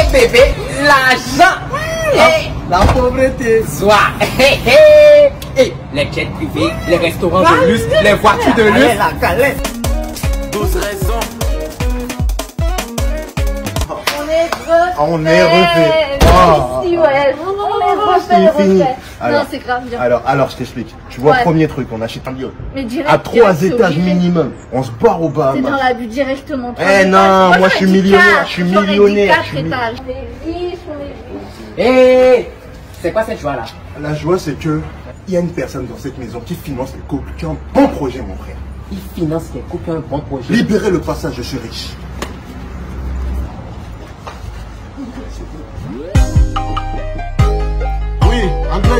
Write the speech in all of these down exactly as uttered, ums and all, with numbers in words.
Eh bébé, l'argent. Hey. La pauvreté. Soit. Hey, hey. Hey, les jets privés, les restaurants de luxe, les voitures de luxe. La galette. douze raisons. On est refait. On est refait. Oh. Ici, ouais. On est refait, C'est fini. refait. Alors, non, c'est grave. Bien. Alors, alors, je t'explique. Tu vois, Ouais. premier truc, on achète un yacht. Mais direct, À trois direct, étages c'est obligé. minimum. On se barre au C'est dans Bahamas. la vue directement. Eh non, moi, je suis millionnaire, je suis millionnaire, je suis mi- étages. On est riches, on est riches. Hey, c'est quoi cette joie là? La joie, c'est que il y a une personne dans cette maison qui finance les couples, qui a un bon projet, mon frère. Il finance les couples, un bon projet. Libérez le passage, je suis riche. Oui, André.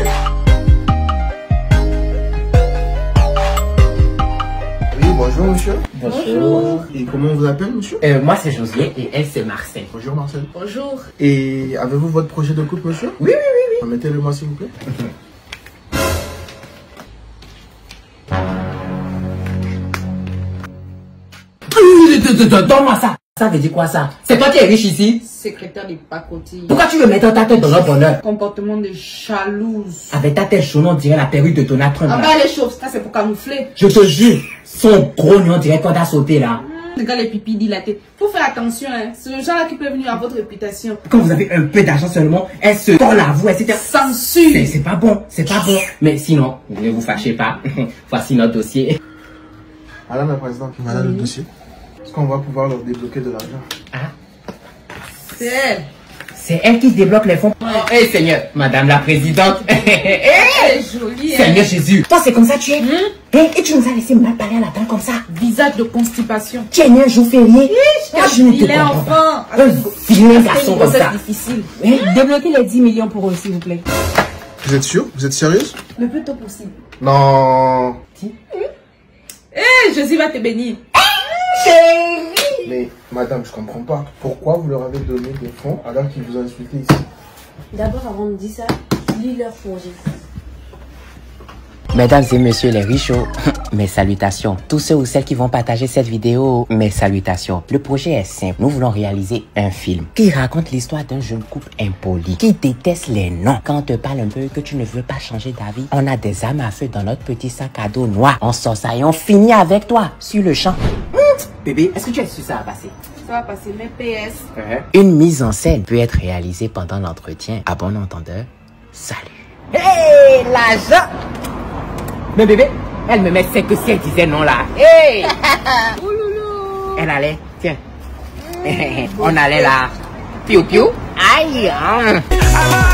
Oui, bonjour, monsieur. Bonjour. Et comment on vous appelle, monsieur? Euh, moi c'est Josiane et elle c'est Marcel. Bonjour, Marcel. Bonjour. Et avez-vous votre projet de couple, monsieur? Oui, oui, oui, oui. Mettez-le moi, s'il vous plaît. Donne-moi ça. Ça veut dire quoi ça? C'est toi qui es riche ici? Secrétaire de pacotille. Pourquoi tu veux mettre ta tête dans le bonheur? Comportement de jalouse. Avec ta tête jaune, on dirait la perruque de Donald Trump. Ah là. bah les chauves, ça c'est pour camoufler. Je te jure, son gros nez, on dirait qu'on t'a sauté là. Regarde les pipis dilatés. Faut faire attention, hein. C'est le genre là qui peut venir à votre réputation. Quand vous avez un peu d'argent seulement, elle se colle à vous, et cetera. Censure. C'est c'est pas bon, c'est pas bon. Mais sinon, ne vous fâchez pas. Voici notre dossier. Madame la présidente, madame le dossier. Est-ce qu'on va pouvoir leur débloquer de l'argent? Ah, C'est elle. c'est elle qui débloque les fonds. Eh Seigneur, Madame la présidente. Elle est jolie, hein. Seigneur Jésus. Toi, c'est comme ça tu es. Eh, et tu nous as laissé mal parler à la dame comme ça. Visage de constipation. Tu es né un jour férié. Ah, je ne te Il est comprends pas. enfant. Un vilain garçon C'est une comme ça. grossesse difficile. Eh, Débloquez les dix millions pour eux, s'il vous plaît. Vous êtes sûr? Vous êtes sérieuse? Le plus tôt possible. Non. Eh, Jésus va te bénir. Mais madame, je comprends pas. Pourquoi vous leur avez donné des fonds alors qu'ils vous ont insulté ici? D'abord, avant de dire ça, lis leur projet. Mesdames et messieurs les richots, mes salutations. Tous ceux ou celles qui vont partager cette vidéo, mes salutations. Le projet est simple. Nous voulons réaliser un film qui raconte l'histoire d'un jeune couple impoli qui déteste les noms. Quand on te parle un peu que tu ne veux pas changer d'avis, on a des armes à feu dans notre petit sac à dos noir. On sort ça et on finit avec toi sur le champ. Bébé, est-ce que tu es sûr que ça va passer? Ça va passer, mais P S. Une mise en scène peut être réalisée pendant l'entretien. À bon entendeur, salut. Hey, l'argent! Mais bébé, elle me met c'est que si elle disait non là. Hey! Elle allait, tiens. On allait là. Piou piou. Aïe! Hein.